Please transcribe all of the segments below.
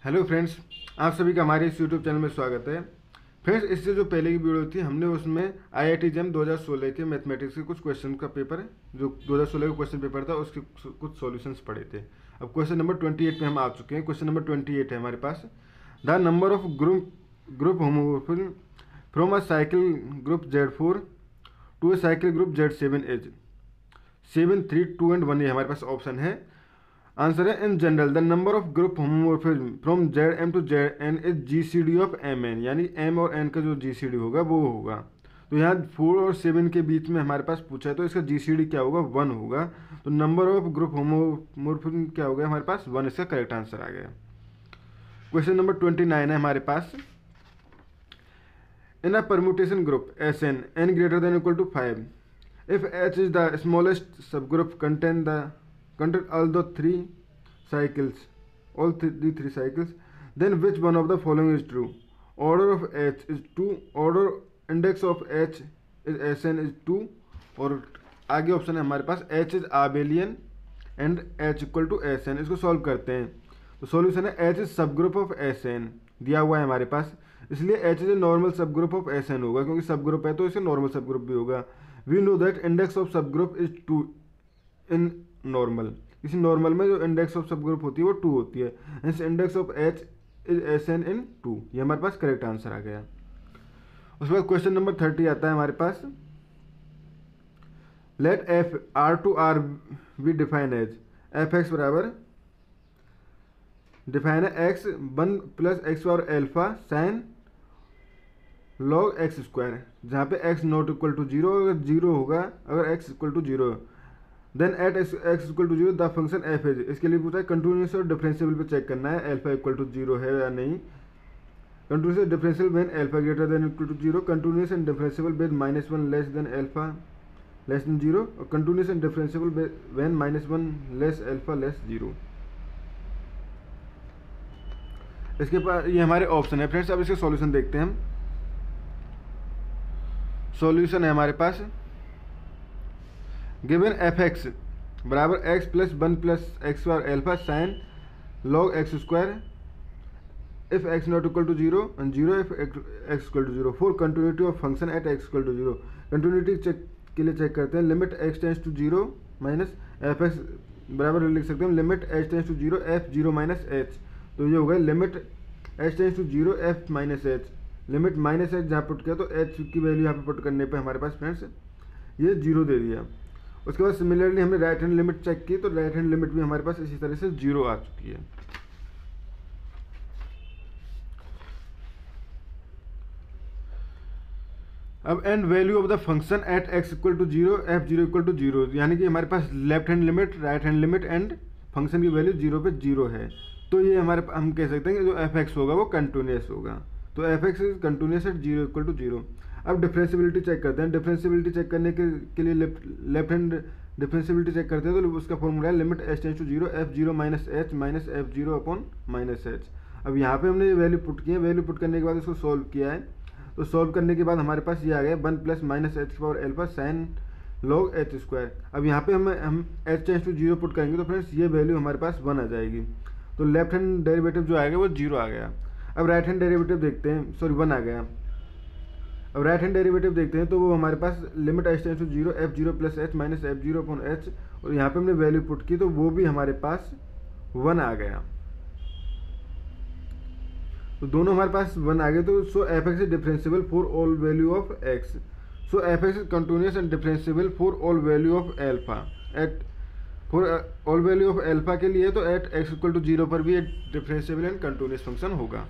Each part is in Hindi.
हेलो फ्रेंड्स, आप सभी का हमारे इस यूट्यूब चैनल में स्वागत है। फ्रेंड्स, इससे जो पहले की वीडियो थी हमने उसमें आईआईटी जेम 2016 के मैथमेटिक्स के कुछ क्वेश्चन का पेपर जो 2016 का क्वेश्चन पेपर था उसके कुछ सॉल्यूशंस पढ़े थे। अब क्वेश्चन नंबर 28 पे हम आ चुके हैं। क्वेश्चन नंबर 28 है हमारे पास। The number of group homomorphism from a cycle group Z4 to a cycle group Z7 is 7, 3, 2 and 1। ये हमारे पास ऑप्शन है। आंसर है in general the number of group homomorphism from Zm to Zn is GCD of Mn, यानी M और N का जो GCD होगा वो होगा। तो यहाँ 4 और 7 के बीच में हमारे पास पूछा है, तो इसका GCD क्या होगा? 1 होगा। तो नंबर ऑफ ग्रुप होमोमॉर्फिज्म क्या हो गया हमारे पास? 1। इसका करेक्ट आंसर आ गया। क्वेश्चन नंबर 29 है हमारे पास। In a permutation group Sn n greater than or equal to 5, if H is the smallest subgroup contain all the three cycles, the three cycles, then which one of the following is true? Order of H is 2, order index of H is Sn is 2, और आगे ऑप्शन है हमारे पास H is abelian and H equal to Sn। इसको सॉल्व करते हैं तो सॉल्यूशन है H is subgroup of Sn दिया हुआ है हमारे पास, इसलिए H is a normal subgroup of Sn होगा, क्योंकि सब ग्रुप है तो इसे नॉर्मल सब ग्रुप भी होगा। We know that index of subgroup is 2 in normal. किसी नॉर्मल में जो इंडेक्स ऑफ सब ग्रुप होती है वो 2 होती है, इस index of H is Sn in 2। ये हमारे पास करेक्ट आंसर आ गया। उसके बाद क्वेश्चन नंबर 30 आता है हमारे पास। Let f R to R we define as f x बराबर डिफाइन है x 1 plus x power alpha sine log x square, जहाँ पे एक्स नॉट इक्वल टू 0, अगर 0 होगा, अगर x equal to 0 then at x equal to 0 the function f is. इसके लिए पूछा है कंटिन्यूस और डिफरेंशियल पे चेक करना है एल्फा इक्वल टू 0 है या नहीं। कंटिन्यूस और differential when alpha greater than equal to 0, continuous and differential when -1 less than alpha less than 0, और continuous and differential when -1 less alpha less 0। इसके पास ये हमारे ऑप्शन है फ्रेंड्स। अब इसके सॉल्यूशन देखते हैं हम। सॉल्यूशन है हमारे पास गिवन एफ एक्स बराबर एक्स प्लस 1 प्लस एक्स बार alpha sine log x square if x not equal to 0 and 0 if x equal to 0 for continuity of function at x equal to 0। Continuity check के लिए चेक करते हैं। Limit x tends to 0 minus f x बराबर लिख सकते हैं limit h tends to 0 f 0 minus H. तो ये होगा limit h tends to 0 f minus h, limit minus h जहाँ पुट किया तो एच की वैल्यू यहाँ पे पुट करने पे हमारे पास फ्रेंड्स ये 0 दे दिया। उसके बाद सिमिलरली हमने राइट हैंड लिमिट चेक की तो राइट हैंड लिमिट भी हमारे पास इसी तरह से 0 आ चुकी है। अब and value of the function at x equal to 0 f 0 equal to 0, यानी कि हमारे पास left hand limit right hand limit and function की वैल्यू 0 पे 0 है। तो ये हमारे हम कह सकते हैं कि जो एफ एक्स होगा वो कंटिन्यूस होगा। तो f x is continuous at 0 equal to 0। अब डिफरेंशियबिलिटी चेक करते हैं। डिफरेंशियबिलिटी चेक करने के लिए लेफ्ट हैंड डिफरेंशियबिलिटी चेक करते हैं तो उसका फॉर्मूला है limit h tends to 0 f 0 minus h minus f 0 upon minus h. अब यहाँ पे हमने ये वैल्यू पुट की है। वैल्यू पुट करने के बाद इसको सॉल्व किया है, तो सॉल्व करने के बाद हमारे पास ये आ गया 1 plus minus h power alpha sine log h square. अब यहाँ पे हम एच टेंस टू 0 पुट करेंगे तो फ्रेंड्स ये वैल्यू हमारे पास 1 आ जाएगी। तो लेफ्ट हैंड डेरिवेटिव जो आएगा वो 0 आ गया। अब राइट हैंड डेरिवेटिव देखते हैं, सॉरी 1 आ गया। अब राइट हैंड डेरिवेटिव देखते हैं तो वो हमारे पास limit h tends to 0 f 0 plus h minus f 0 upon h, और यहाँ पे हमने वैल्यू पुट की तो वो भी हमारे पास 1 आ गया। तो दोनों हमारे पास 1 आ गए। तो so f x is differentiable for all value of x. So f x is continuous and differentiable for all value of alpha at for all value of alpha के लिए तो एट एक्स इक्वल टू 0 पर भी एक डिफरेंशियबल एंड कंटिन्यूस फंक्शन होगा।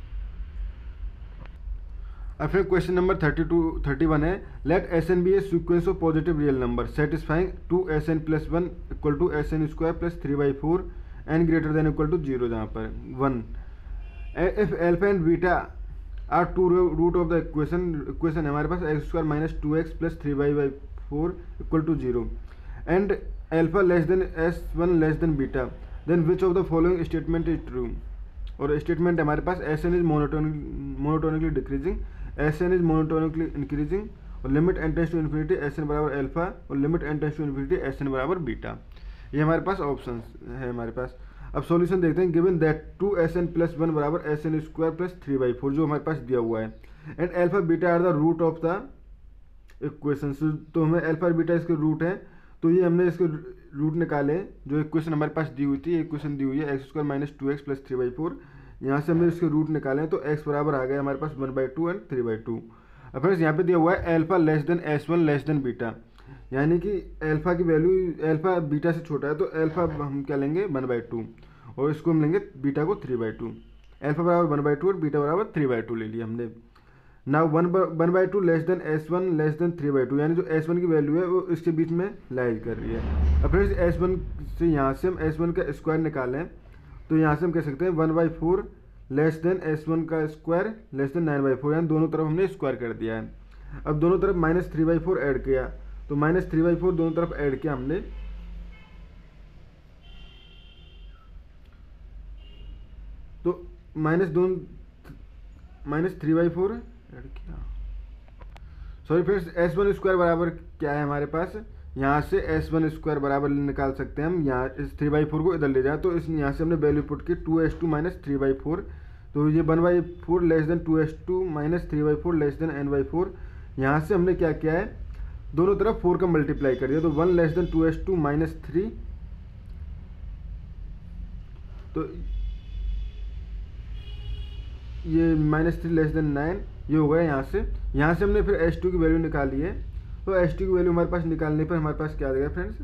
अब फिर क्वेश्चन नंबर 31 है। Let S n be a sequence of positive real number satisfying 2Sn plus 1 equal to Sn square plus 3/4 n greater than equal to 0, जहाँ पर 1 if alpha and beta are two root of the equation है हमारे पास x square minus 2x plus 3/4 equal to 0 and alpha less than S1 less than beta, then which of the following statement is true. और स्टेटमेंट हमारे पास Sn is monotonically decreasing, Sn is monotonically increasing, और limit n tends to infinity Sn बराबर एल्फा और limit n tends to infinity Sn बराबर बीटा। ये हमारे पास ऑप्शन है हमारे पास। अब सॉल्यूशन देखते हैं। गिवन दैट 2SN+1 बराबर SN² प्लस 3/4 जो हमारे पास दिया हुआ है, and alpha beta are the root of the equation. तो हमें अल्फा और बीटा इसके रूट है, तो ये हमने इसके रूट निकाले। जो इक्वेशन हमारे पास दी हुई थी, इक्वेशन दी हुई है x² - 2x प्लस 3/4, यहाँ से हमने इसके रूट निकाले तो x बराबर आ गया हमारे पास 1/2 एंड 3/2। अब फ्रेंड्स यहाँ पे दिया हुआ है alpha less than S1 less than beta, यानी कि अल्फा की वैल्यू अल्फा बीटा से छोटा है, तो अल्फा हम क्या लेंगे 1/2 और इसको हम लेंगे बीटा को 3/2। अल्फा बराबर 1/2 और बीटा बराबर 3/2 ले लिया हमने। Now 1/2 less than S1 less than 3/2, यानी जो S1 की वैल्यू है वो इसके बीच में लाइज कर रही है। अब फ्रेंड्स S1 से यहाँ से हम S1 का स्क्वायर निकालें तो यहाँ से हम कह सकते हैं 1/4 लेस देन S1 का स्क्वायर लेस देन 9/4, यानी दोनों तरफ हमने स्क्वायर कर दिया है। अब दोनों तरफ -3/4 ऐड किया, तो -3/4 दोनों तरफ ऐड किया हमने, तो -3/4 ऐड किया। सॉरी फ्रेंड्स, S1² बराबर क्या है हमारे पास, यहाँ से S1² बराबर निकाल सकते हैं हम। यहाँ इस 3/4 को इधर ले जाए तो इस यहाँ से हमने वैल्यू पुट की 2S2 - 3/4, तो ये 1/4 less than 2S2 - 3/4 less than n/4। यहाँ से हमने क्या किया है, दोनों तरफ 4 का मल्टीप्लाई कर दिया, तो 1 लेस देन 2S2 - 3, तो ये -3 लेस देन 9, ये हो गया। यहाँ से हमने फिर S2 की वैल्यू निकाली है, तो S2 की वैल्यू हमारे पास निकालने पर हमारे पास क्या आ गया फ्रेंड्स,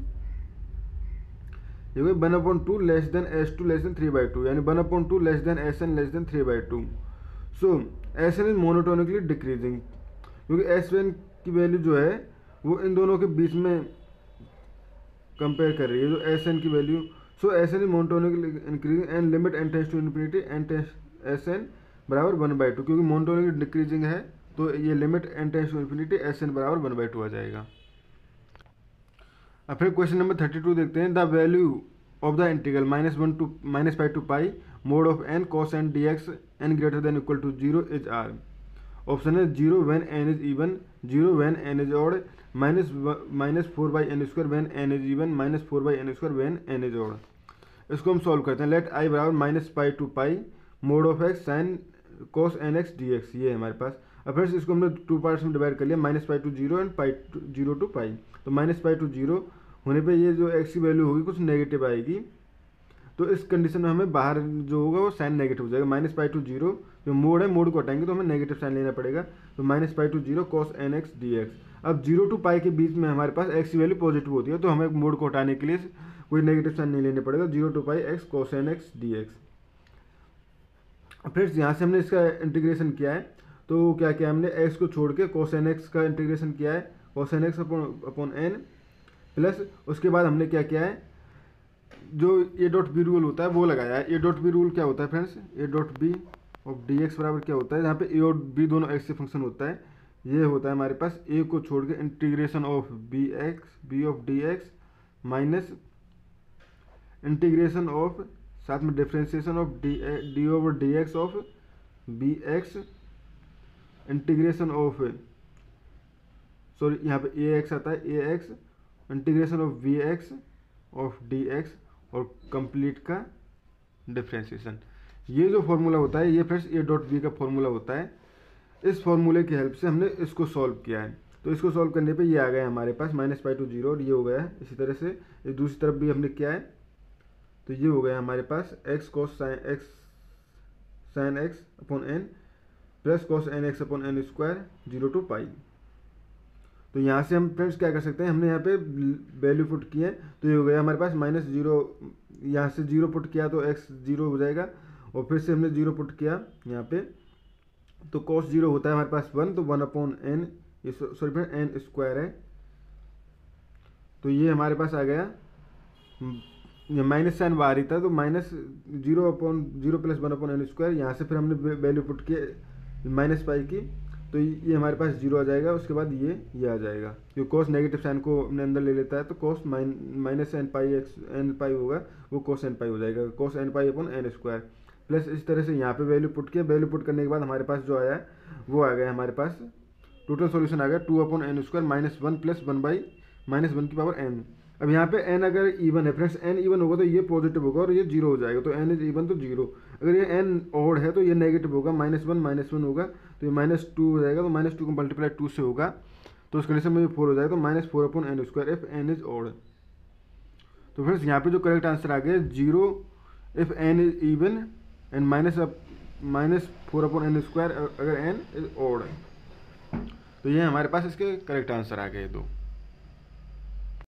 ये 1/2 less then S2 less than 3/2, यानी 1/2 less than SN less than 3/2। So SN is monotonically decreasing, क्योंकि SN की वैल्यू जो है वो इन दोनों के बीच में कंपेयर कर रही है, जो SN की value. So SN is monotonically increasing and limit n tends to infinity and SN बराबर 1/2, क्योंकि मोनोटोनिकली डिक्रीजिंग है तो ये limit n tends to infinity SN बराबर 1/2 आ जाएगा। अब फिर क्वेश्चन नंबर 32 देखते हैं। The value of the integral -1 to -π to π mod of n cos n dx n greater than equal to 0 is R. Option है 0 when n is even, 0 when n is odd, -4/n² when n is even, -4/n² when n is odd। इसको हम सॉल्व करते हैं। लेट i बराबर -π to π mod of x sin cos nx dx, ये है हमारे पास। अब फिर इसको हमने 2 पार्ट्स में डिवाइड कर लिया, -π to 0 एंड 0 to π। तो -π to 0 होने पे ये जो x की वैल्यू होगी कुछ नेगेटिव आएगी, तो इस कंडीशन में हमें बाहर जो होगा वो साइन नेगेटिव हो जाएगा। -π to 0 जो मोड है, मोड को हटाएंगे तो हमें नेगेटिव साइन लेना पड़ेगा, तो -π to 0 cos nx dx। अब 0 to π के बीच में हमारे पास x की वैल्यू पॉजिटिव होती है, तो हमें मोड को हटाने के लिए कोई नेगेटिव साइन नहीं लेना पड़ेगा। 0 to π x cos nx dx। Friends यहाँ से हमने इसका इंटीग्रेशन किया है, तो क्या किया हमने, x को छोड़ के cos nx का इंटीग्रेशन किया है, cos nx upon n, plus उसके बाद हमने क्या किया है, जो a.b रूल होता है वो लगाया है। a.b रूल क्या होता है फ्रेंड्स, a.b ऑफ dx बराबर क्या होता है, जहाँ पे a और b दोनों x से फंक्शन होता है, ये होता है हमारे पास a को छोड़ के integration of b of dx minus integration of, साथ में differentiation of d over dx of bx, integration of, sorry यहाँ पे ax आता है, ax integration of vx of dx और कंप्लीट का डिफ्रेंसिएशन। ये जो फॉर्मूला होता है ये फ्रेंड्स a.b का फॉर्मूला होता है। इस फॉर्मूले की हेल्प से हमने इसको सॉल्व किया है, तो इसको सॉल्व करने पे ये आ गया हमारे पास -π to 0 और ये हो गया है। इसी तरह से ये दूसरी तरफ भी हमने किया है, तो ये हो गया हमारे पास x cos sin x upon n plus cos nx upon n² 0 to π। तो यहाँ से हम फ्रेंड्स क्या कर सकते हैं, हमने यहाँ पे वैल्यू पुट की है, तो ये हो गया हमारे पास -0, यहाँ से 0 पुट किया तो x 0 हो जाएगा, और फिर से हमने 0 पुट किया यहाँ पे, तो cos 0 होता है हमारे पास 1, तो 1/n, ये सॉरी फ्रेंड n² है, तो ये हमारे पास आ गया, ये माइनस साइन बाहर ही था, तो -0/0 प्लस 1/n²। यहाँ से फिर हमने वैल्यू पुट की -π की, तो ये हमारे पास 0 आ जाएगा। उसके बाद ये आ जाएगा, क्योंकि cos नेगेटिव साइन को अपने अंदर ले लेता है, तो cos -nπ होगा, वो cos nπ हो जाएगा, cos nπ upon n²। Plus इस तरह से यहाँ पे वैल्यू पुट किया, वैल्यू पुट करने के बाद हमारे पास जो आया है वो आ गया हमारे पास टोटल सॉल्यूशन आ गया 2/n² -1 प्लस 1 की पावर n। अब यहाँ पे n अगर इवन है फ्रेंड्स, n इवन होगा तो ये पॉजिटिव होगा और ये जीरो हो जाएगा, तो n इज इवन तो जीरो। अगर ये n ऑड है तो ये नेगेटिव होगा, -1 होगा, तो ये -2 हो जाएगा, तो -2 को मल्टीप्लाई 2 से होगा, तो उस कंडीशन में ये 4 हो जाएगा, तो -4/n² if n is odd. तो फ्रेंड्स यहाँ पे जो करेक्ट आंसर आ गया 0 if n is even and -4/n² अगर n इज ऑड। तो ये हमारे पास इसके करेक्ट आंसर आ गए दो।